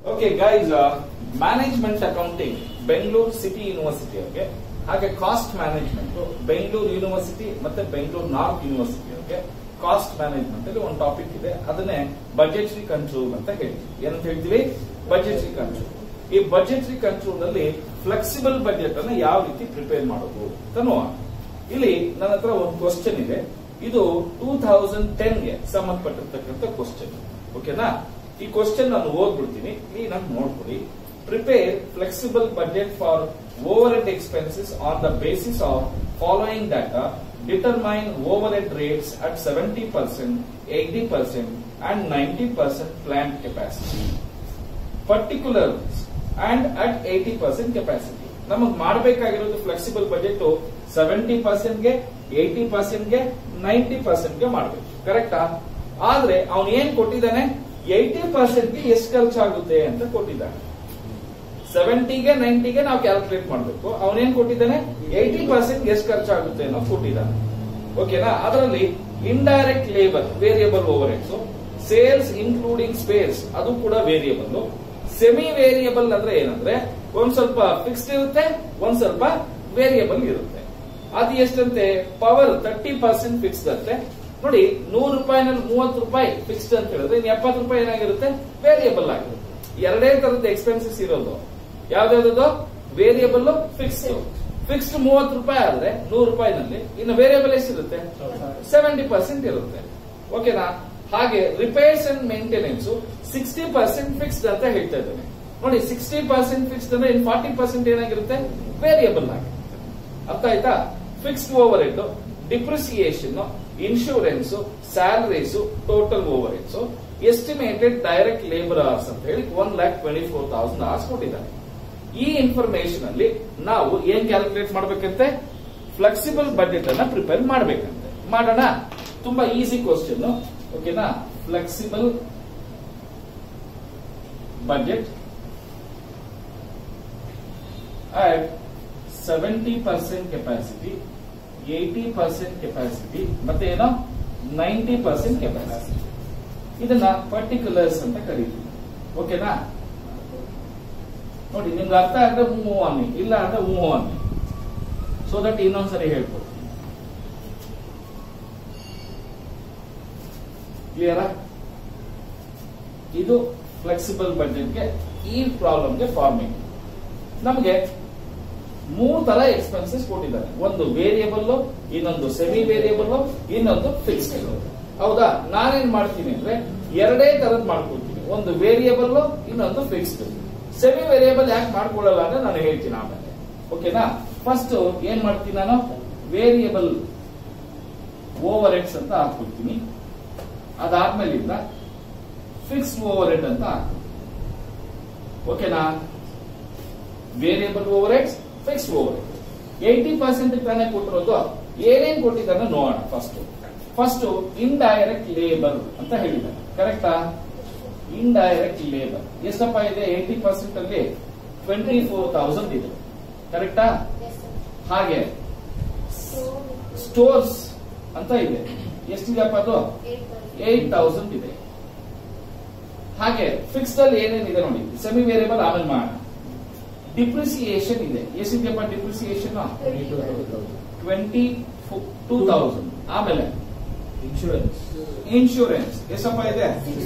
Okay guys, management accounting Bengaluru city university ಅವ್ರಿಗೆ, ಹಾಗೆ cost management Bengaluru university ಮತ್ತೆ ಬೆಂಗಳೂರು ನಾರ್ತ್ ಯೂನಿವರ್ಸಿಟಿ ಅವ್ರಿಗೆ ಕಾಸ್ಟ್ ಮ್ಯಾನೇಜ್ಮೆಂಟ್ ಅಲ್ಲಿ ಒಂದು ಟಾಪಿಕ್ ಇದೆ. ಅದನ್ನೇ ಬಜೆಟರಿ ಕಂಟ್ರೋಲ್ ಅಂತ ಹೇಳ್ತೀವಿ. ಏನಂತ ಹೇಳ್ತೀವಿ? Budgetary control. ಈ ಬಜೆಟರಿ ಕಂಟ್ರೋಲ್ ನಲ್ಲಿ ಫ್ಲೆಕ್ಸಿಬಲ್ ಬಜೆಟ್ ಅನ್ನು ಯಾವ ರೀತಿ ಪ್ರಿಪೇರ್ ಮಾಡೋದು ಅಂತ ನೋಡೋಣ. ಇಲ್ಲಿ ನನ್ನ ಹತ್ರ ಒಂದು ಕ್ವಶನ್ ಇದೆ. ಇದು 2010 ಗೆ ಸಂಬಂಧಪಟ್ಟಿರ್ತಕ್ಕಂಥ ಕ್ವಶನ್. ಓಕೆನಾ? ಈ ಕ್ವಶನ್ ನಾನು ಓದ್ಬಿಡ್ತೀನಿ, ಕ್ಲೀನ್ ಆಗಿ ನೋಡ್ಕೊಡಿ. Prepare flexible budget for overhead expenses on the basis of following data. Determine overhead rates at 70%, 80% and 90% plant capacity. Particulars and at 80% capacity. ನಮಗೆ ಮಾಡಬೇಕಾಗಿರೋದು ಫ್ಲೆಕ್ಸಿಬಲ್ ಬಜೆಟ್ 70% ಗೆ, 80% ಗೆ, 90% ಗೆ ಮಾಡಬೇಕು. ಕರೆಕ್ಟಾ? ಆದ್ರೆ ಅವನು ಏನ್ ಕೊಟ್ಟಿದ್ದಾನೆ? 80% ಗೆ ಎಷ್ಟು ಖರ್ಚಾಗುತ್ತೆ ಅಂತ ಕೊಟ್ಟಿದ್ದಾನೆ. 70 ಗೆ 90 ಗೆ ನಾವು ಕ್ಯಾಲ್ಕುಲೇಟ್ ಮಾಡಬೇಕು. ಅವನೇನ್ ಕೊಟ್ಟಿದ್ದಾನೆ? 80% ಎಷ್ಟು ಖರ್ಚಾಗುತ್ತೆ ಅನ್ನೋ ಕೊಟ್ಟಿದ್ದಾನೆ. ಓಕೆನಾ? ಅದರಲ್ಲಿ indirect labour variable overheads, sales including spares ಅದು ಕೂಡ ವೇರಿಯಬಲ್. ಸೆಮಿ ವೇರಿಯಬಲ್ ಅಂದ್ರೆ ಏನಂದ್ರೆ ಒಂದ್ ಸ್ವಲ್ಪ ಫಿಕ್ಸ್ಡ್ ಇರುತ್ತೆ, ಒಂದ್ ಸ್ವಲ್ಪ ವೇರಿಯಬಲ್ ಇರುತ್ತೆ. ಅದು ಎಷ್ಟಂತೆ? ಪವರ್ 30% ಫಿಕ್ಸ್ಡ್ ಅಂತೆ. ನೋಡಿ, 100 ರೂಪಾಯಿನಲ್ಲಿ 30 ರೂಪಾಯಿ ಫಿಕ್ಸ್ಡ್ ಅಂತ ಹೇಳಿದ್ರೆ 70 ರೂಪಾಯಿ ಏನಾಗಿರುತ್ತೆ? ವೇರಿಯಬಲ್ ಆಗಿರುತ್ತೆ. ಎರಡೇ ತರದ ಎಕ್ಸ್ಪೆನ್ಸಸ್ ಇರೋದು. ಯಾವ್ದಾವ್ದು? Variable, fixed. ಫಿಕ್ಸ್ಡ್ 30 ರೂಪಾಯಿ ಆದ್ರೆ 100 ರೂಪಾಯಿನಲ್ಲಿ, ಇನ್ನು ವೇರಿಯಬಲ್ ಎಷ್ಟಿರುತ್ತೆ? 70% ಇರುತ್ತೆ. ಓಕೆನಾ? ಹಾಗೆ ರಿಪೇರ್ಸ್ ಅಂಡ್ ಮೇಂಟೆನೆನ್ಸ್ 60% ಫಿಕ್ಸ್ಡ್ ಅಂತ ಹೇಳ್ತಾ ಇದ್ದೇನೆ. ನೋಡಿ, 60% ಫಿಕ್ಸ್ಡ್ ಅಂದ್ರೆ ಇನ್ 40% ಏನಾಗಿರುತ್ತೆ? ವೇರಿಯಬಲ್ ಆಗಿರುತ್ತೆ. ಅರ್ಥ ಆಯ್ತಾ? Fixed overhead, depreciation, insurance, salaries, total overheads, estimated direct labour hours ಅಂತ ಹೇಳಿ 1,24,000 ಅವರ್ಸ್ ಕೊಟ್ಟಿದ್ದಾರೆ. ಈ ಇನ್ಫಾರ್ಮೇಶನ್ ಅಲ್ಲಿ ನಾವು ಏನ್ ಕ್ಯಾಲ್ಕುಲೇಟ್ ಮಾಡ್ಬೇಕಂತೆ? ಫ್ಲೆಕ್ಸಿಬಲ್ ಬಜೆಟ್ ಅನ್ನ ಪ್ರಿಪೇರ್ ಮಾಡ್ಬೇಕಂತೆ. ಮಾಡೋಣ. ತುಂಬಾ ಈಸಿ ಕ್ವಶನ್. ಓಕೆನಾ? Flexible budget at 70% capacity, 80% capacity ಮತ್ತೆ ಏನೋ 90% ಕೆಪಾಸಿಟಿ. ಇದನ್ನ ಪರ್ಟಿಕ್ಯುಲರ್ಸ್ ಅಂತ ಕರೀತೀವಿ. ಓಕೆನಾ? ನೋಡಿ, ನಿಮ್ಗೆ ಅರ್ಥ ಆದ್ರೆ ಮೂವ್ ಅನ್ನಿ, ಇಲ್ಲ ಅಂದ್ರೆ ಮೂವ್ ಅನ್ನಿ. ಸೊ ದಟ್ ಇನ್ನೊಂದ್ಸರಿ ಹೇಳ್ಕೊಡ್ತೀನಿ. ಕ್ಲಿಯರಾ? ಇದು ಫ್ಲೆಕ್ಸಿಬಲ್ ಬಜೆಟ್ಗೆ ಈ ಪ್ರಾಬ್ಲಮ್ಗೆ ಫಾರ್ಮಿಂಗ್. ನಮಗೆ 3 ತರ ಎಕ್ಸ್ಪೆನ್ಸಸ್ ಕೊಟ್ಟಿದ್ದಾರೆ. ಒಂದು ವೇರಿಯಬಲ್, ಇನ್ನೊಂದು ಸೆಮಿ ವೇರಿಯಬಲ್, ಇನ್ನೊಂದು ಫಿಕ್ಸ್ಡ್. ಹೌದಾ? ನಾನೇನ್ ಮಾಡ್ತೀನಿ ಅಂದ್ರೆ ಎರಡೇ ತರದ್ ಮಾಡ್ಕೊಳ್ತೀನಿ. ಒಂದು ವೇರಿಯಬಲ್, ಇನ್ನೊಂದು ಫಿಕ್ಸ್ಡ್. ಸೆಮಿ ವೇರಿಯಬಲ್ ಯಾಕೆ ಮಾಡ್ಕೊಳ್ಳಲ್ಲ ಅಂದ್ರೆ ನಾನು ಹೇಳ್ತೀನಿ ಆಮೇಲೆ. ಓಕೆನಾ? ಫಸ್ಟ್ ಏನ್ ಮಾಡ್ತೀನಿ ನಾನು? ವೇರಿಯಬಲ್ ಓವರ್ ಹೆಡ್ಸ್ ಅಂತ ಹಾಕ್ಕೊಳ್ತೀನಿ. ಅದಾದ್ಮೇಲಿಂದ ಫಿಕ್ಸ್ಡ್ ಓವರ್ ಹೆಡ್ ಅಂತ ಹಾಕ್ತೀನಿ. ಓಕೆನಾ? Variable overheads, fixed overhead. 80% ತಾನೇ ಕೊಟ್ಟಿರೋದು. ಏನೇನ್ ಕೊಟ್ಟಿದ್ದಾನೆ ನೋಡೋಣ. ಫಸ್ಟ್ ಇಂಡೈರೆಕ್ಟ್ ಲೇಬರ್ ಅಂತ ಹೇಳಿದ್ದಾನೆ. ಕರೆಕ್ಟಾ? ಇಂಡೈರೆಕ್ಟ್ ಲೇಬರ್ ಎಷ್ಟಪ್ಪ ಇದೆ? 80% ಅಲ್ಲಿ 24,000 ಇದೆ. ಕರೆಕ್ಟಾ? ಹಾಗೆ ಸ್ಟೋರ್ಸ್ ಅಂತ ಇದೆ. ಎಷ್ಟಿದೆಪ್ಪ ಅದು? 8,000 ಇದೆ. ಹಾಗೆ ಫಿಕ್ಸ್ಡ್ ಅಲ್ಲಿ ಏನೇನಿದೆ ನೋಡಿ. ಸೆಮಿ ವೇರಿಯಬಲ್ ಆಮೇಲೆ ಮಾಡೋಣ. ಡಿಪ್ರಿಸಿಯೇಷನ್ ಇದೆ. ಎಷ್ಟಿದೆಯಪ್ಪ ಡಿಪ್ರಿಸಿಯೇಷನ್? 22,000. ಆಮೇಲೆ ಇನ್ಶೂರೆನ್ಸ್ ಎಷ್ಟಪ್ಪ ಇದೆ?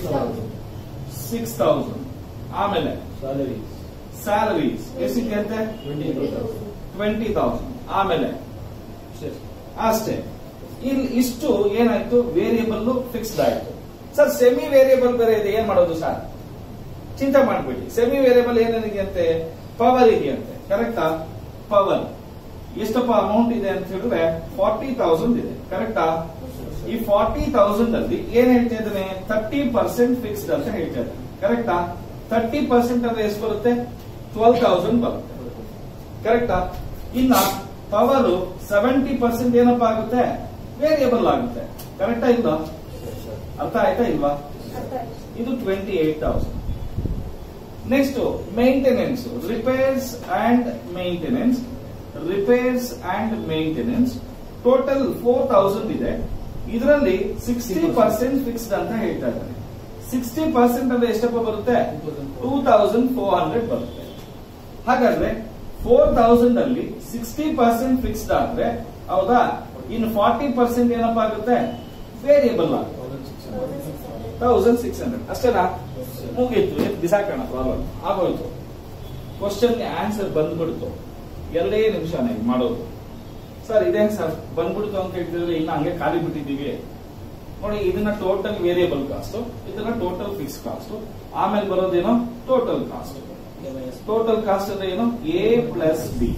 6,000. ಆಮೇಲೆ ಸ್ಯಾಲರೀಸ್ ಎಷ್ಟಿದೆ ಅಂತೆ? 20,000. ಆಮೇಲೆ ಅಷ್ಟೇ. ಇಲ್ಲಿ ಇಷ್ಟು ಏನಾಯ್ತು? ವೇರಿಯಬಲ್, ಫಿಕ್ಸ್ಡ್ ಆಯ್ತು. ಸರ್, ಸೆಮಿ ವೇರಿಯಬಲ್ ಬೇರೆ ಇದೆ, ಏನ್ ಮಾಡೋದು ಸರ್? ಚಿಂತೆ ಮಾಡ್ಬೇಡಿ. ಸೆಮಿ ವೇರಿಯಬಲ್ ಏನೇನಿದೆ ಅಂತೆ? ಪವರ್ ಇದೆಯಂತೆ. ಕರೆಕ್ಟಾ? ಪವರ್ ಎಷ್ಟಪ್ಪ ಅಮೌಂಟ್ ಇದೆ ಅಂತ ಹೇಳಿದ್ರೆ 40,000 ಇದೆ. ಕರೆಕ್ಟಾ? ಈ 40,000 ಅಲ್ಲಿ ಏನ್ ಹೇಳ್ತಾ ಇದ್ದಾನೆ? 30% ಫಿಕ್ಸ್ಡ್ ಅಂತ ಹೇಳ್ತಾ ಇದ್ದಾನೆ. ಕರೆಕ್ಟಾ? 30% ಅಂದ್ರೆ ಎಷ್ಟು ಬರುತ್ತೆ? 12,000 ಬರುತ್ತೆ. ಕರೆಕ್ಟಾ? ಇನ್ನ ಪವರ್ 70% ಏನಪ್ಪ ಆಗುತ್ತೆ? ವೇರಿಯಬಲ್ ಆಗುತ್ತೆ. ಕರೆಕ್ಟಾ? ಇಲ್ಲ? ಅರ್ಥ ಆಯ್ತಾ ಇಲ್ವಾ? ಇದು 28,000. Next maintenance, repairs and maintenance. Repairs and maintenance total 4,000 ಇದೆ. ಇದರಲ್ಲಿ 60% ಫಿಕ್ಸ್ಡ್ ಅಂತ ಹೇಳ್ತಾ ಇದ್ದಾರೆ. 60% ಅಂದ್ರೆ ಎಷ್ಟಪ್ಪ ಬರುತ್ತೆ? 2400 ಬರುತ್ತೆ. ಹಾಗಾದ್ರೆ 4000 ಅಲ್ಲಿ 60% ಫಿಕ್ಸ್ಡ್ ಆದ್ರೆ ಹೌದಾ, ಇನ್ನು 40% ಏನಪ್ಪಾ ಆಗುತ್ತೆ? ವೇರಿಯಬಲ್ ಆಗುತ್ತೆ. 1600 ಅಷ್ಟೇನಾ? ಮುಗೀತು, ಬಿಸಾಕೋಣ, ಪ್ರಾಬ್ಲಮ್ ಆಗೋಯ್ತು. ಕ್ವಶನ್ ಆನ್ಸರ್ ಬಂದ್ಬಿಡ್ತು, 2 ನಿಮಿಷನೇ ಮಾಡೋದು. ಸರ್ ಇದೇನ್ ಸರ್ ಬಂದ್ಬಿಡ್ತು ಅಂತ ಹೇಳ್ತಿದ್ರೆ ಇನ್ನು ಹಂಗೆ ಖಾಲಿ ಬಿಟ್ಟಿದ್ದೀವಿ ನೋಡಿ. ಇದನ್ನ ಟೋಟಲ್ ವೇರಿಯಬಲ್ ಕಾಸ್ಟ್, ಇದನ್ನ ಟೋಟಲ್ ಫಿಕ್ಸ್ ಕಾಸ್ಟ್, ಆಮೇಲೆ ಬರೋದೇನೋ ಟೋಟಲ್ ಕಾಸ್ಟ್. ಟೋಟಲ್ ಕಾಸ್ಟ್ ಅಂದ್ರೆ ಏನು? A plus B.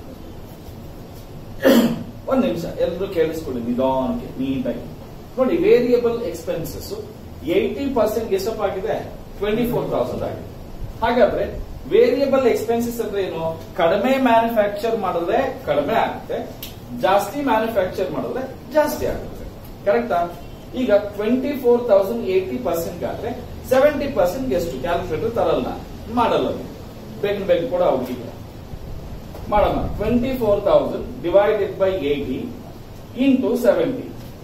ಒಂದ್ ನಿಮಿಷ ಎಲ್ಲರೂ ಕೇಳಿಸ್ಕೊಳ್ಳಿ ನಿಧಾನಕ್ಕೆ ನೀಟಾಗಿ ನೋಡಿ. ವೇರಿಯಬಲ್ ಎಕ್ಸ್ಪೆನ್ಸಸ್ 80% ಎಷ್ಟಪ್ಪ ಆಗಿದೆ? 24,000 ಆಗಿದೆ. ಹಾಗಾದ್ರೆ ವೇರಿಯಬಲ್ ಎಕ್ಸ್ಪೆನ್ಸಸ್ ಅಂದ್ರೆ ಏನು? ಕಡಿಮೆ ಮ್ಯಾನುಫ್ಯಾಕ್ಚರ್ ಮಾಡಿದ್ರೆ ಕಡಿಮೆ ಆಗುತ್ತೆ, ಜಾಸ್ತಿ ಮ್ಯಾನುಫ್ಯಾಕ್ಚರ್ ಮಾಡಿದ್ರೆ ಜಾಸ್ತಿ ಆಗುತ್ತೆ. ಕರೆಕ್ಟಾ? ಈಗ 24,000 80% ಆದ್ರೆ 70% ಎಷ್ಟು? ಕ್ಯಾಲ್ಕುಲೇಟರ್ ತರಲ್ಲ, ಮಾಡಲ್ಲ, ಬೇಗ ಬೇಗ ಕೂಡ ಅವ್ರಿಗೆ ಮಾಡೋಣ. 24,000 ಡಿವೈಡೆಡ್ ಬೈ 80 ಇಂಟು 70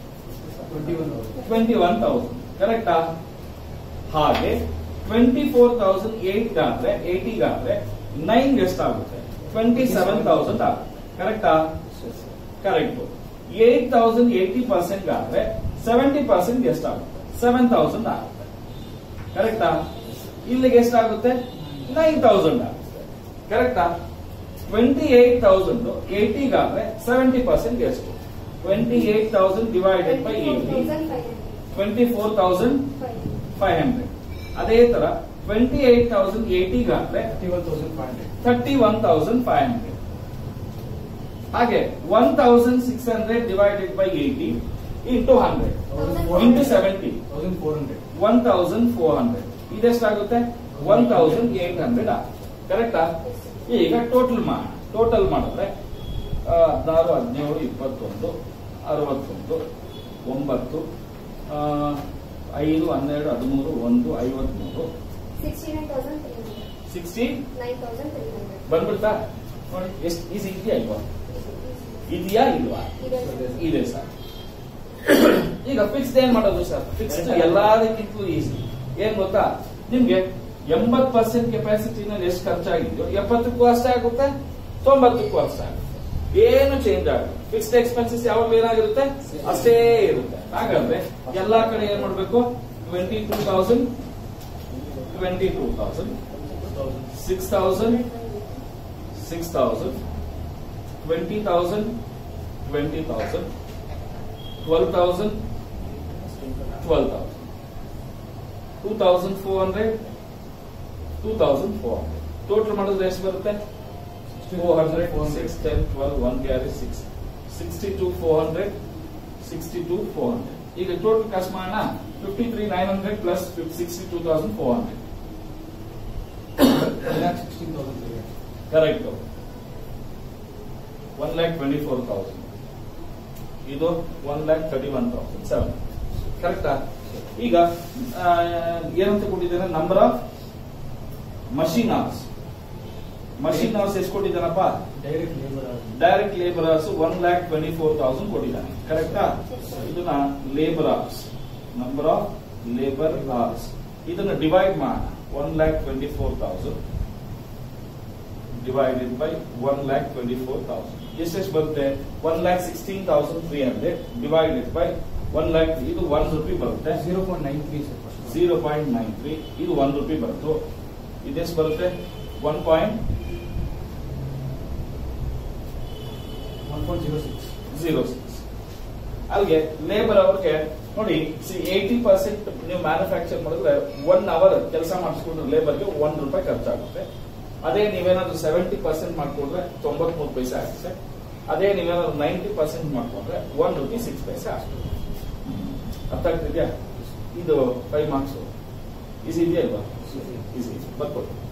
21,000. ಕರೆಕ್ಟಾ? ಹಾಗೆ 24,000 80 ಗಾದ್ರೆ 9 ಎಷ್ಟಾಗುತ್ತೆ? 27,000 ಆಗುತ್ತೆ. ಕರೆಕ್ಟಾ? ಕರೆಕ್ಟ್. 8,000 80% ಆದ್ರೆ 70% ಎಷ್ಟಾಗುತ್ತೆ? 7,000 ಆಗುತ್ತೆ. ಕರೆಕ್ಟಾ? ಇಲ್ಲಿಗೆ ಎಷ್ಟಾಗುತ್ತೆ? 9,000 ಆಗುತ್ತೆ. ಕರೆಕ್ಟಾ? 28,000 80 ಗಾದ್ರೆ 70% ಎಷ್ಟು? 28,000 ಡಿವೈಡೆಡ್ ಬೈ 80 24,500. ಅದೇ ತರ 28,000 80 ಗಾದ್ರೆ 31,500. ಹಾಗೆ 1,600 ಡಿವೈಡೆಡ್ ಬೈ 80 ಇಂಟು 100 ಇಂಟು 70 1,400. ಇದೆಷ್ಟಾಗುತ್ತೆ? 1,800 ಆಗುತ್ತೆ. ಕರೆಕ್ಟಾ? ಈಗ ಟೋಟಲ್ ಮಾಡಿದ್ರೆ 16 17 21 61 9 5 12 13 1 53 69,300 ಬಂದ್ಬಿಡ್ತಾ ನೋಡಿ. ಎಷ್ಟು ಈಸಿ ಇದೆಯಾ ಇಲ್ವಾ? ಇದೆಯಾ ಇಲ್ವಾ? ಇದೆ ಸರ್. ಈಗ ಫಿಕ್ಸ್ಡ್ ಏನ್ ಮಾಡೋದು ಸರ್? Fixed ಎಲ್ಲದಕ್ಕಿಂತಲೂ easy. ಏನ್ ಗೊತ್ತಾ ನಿಮ್ಗೆ? 80% ಕೆಪಾಸಿಟಿನಲ್ಲಿ ಎಷ್ಟು ಖರ್ಚಾಗಿದೆಯೋ 70ಕ್ಕೂ ಅಷ್ಟೇ ಆಗುತ್ತೆ, 90ಕ್ಕೂ ಅಷ್ಟೇ ಆಗುತ್ತೆ. ಏನು ಚೇಂಜ್ ಆಗುತ್ತೆ. ಫಿಕ್ಸ್ಡ್ ಎಕ್ಸ್ಪೆನ್ಸಸ್ ಯಾವಾಗ ಏನಾಗಿರುತ್ತೆ ಅಷ್ಟೇ ಇರುತ್ತೆ. ಹಾಗಾದ್ರೆ ಎಲ್ಲಾ ಕಡೆ ಏನ್ ಮಾಡ್ಬೇಕು? 22,000 6,000 6,000 20,000 20,000 12,000 12,000 2,400 2,400. ಟೋಟಲ್ ಮಾಡಿದ್ರೆ ಎಷ್ಟು ಬರುತ್ತೆ? 400 6 10 12 1 carry 6 62,400 62,400. ಈಗ ಟೋಟಲ್ ಕಾಸ್ಟ್ ಮಾಡೋಣ. 53,900 ಪ್ಲಸ್ 62,400 ಕರೆಕ್ಟ್. 1,24,000. ಇದು 1,31,700. ಕರೆಕ್ಟಾ? ಈಗ ಏನಂತ ಕೊಟ್ಟಿದ್ದೇನೆ? Number of machine hours. Machine hours ಎಷ್ಟು ಕೊಟ್ಟಿದ್ದಾನಪ್ಪ? ಡೈರೆಕ್ಟ್ ಲೇಬರ್ ಅವರ್ಸ್ 1,24,000 ಕೊಟ್ಟಿದ್ದಾನೆ. ಕರೆಕ್ಟಾ? ಇದನ್ನ labour hours, number of labour hours, ಇದನ್ನ ಡಿವೈಡ್ ಮಾಡೋಣ. 1,24,000 ಡಿವೈಡೆಡ್ ಬೈ 1,24,000 ಎಷ್ಟೆಷ್ಟು ಬರುತ್ತೆ? 1,16,300 ಡಿವೈಡೆಡ್ ಬೈ 1 lakh. ಇದು 1 ರೂಪಾಯಿ ಬರುತ್ತೆ. 0.93 ಇದು 1 ರೂಪಾಯಿ ಬರುತ್ತೆ. ಇದೆಷ್ಟು ಬರುತ್ತೆ? 1.06. ಅಲ್ಲಿಗೆ ಲೇಬರ್ ಅವರ್ಗೆ ನೋಡಿ 80% ನೀವು ಮ್ಯಾನುಫ್ಯಾಕ್ಚರ್ ಮಾಡಿದ್ರೆ 1 ಅವರ್ ಕೆಲಸ ಮಾಡಿಸ್ಕೊಂಡ್ರೆ ಲೇಬರ್ಗೆ 1 ರೂಪಾಯಿ ಖರ್ಚಾಗುತ್ತೆ. ಅದೇ ನೀವೇನಾದ್ರೂ 70% ಮಾಡ್ಕೊಂಡ್ರೆ 93 ಪೈಸೆ ಆಗುತ್ತೆ. ಅದೇ ನೀವೇನಾದ್ರೂ 90% ಮಾಡ್ಕೊಂಡ್ರೆ 1 ರೂಪಾಯಿ 6 ಪೈಸೆ ಆಗುತ್ತೆ. ಅರ್ಥ ಆಗ್ತಿದ್ಯಾ? ಇದು 5 ಮಾರ್ಕ್ಸ್. ಈಸಿ ಇದೆಯಾ ಇಲ್ವಾ? ಈಸಿ ಬರ್ಬೋದು.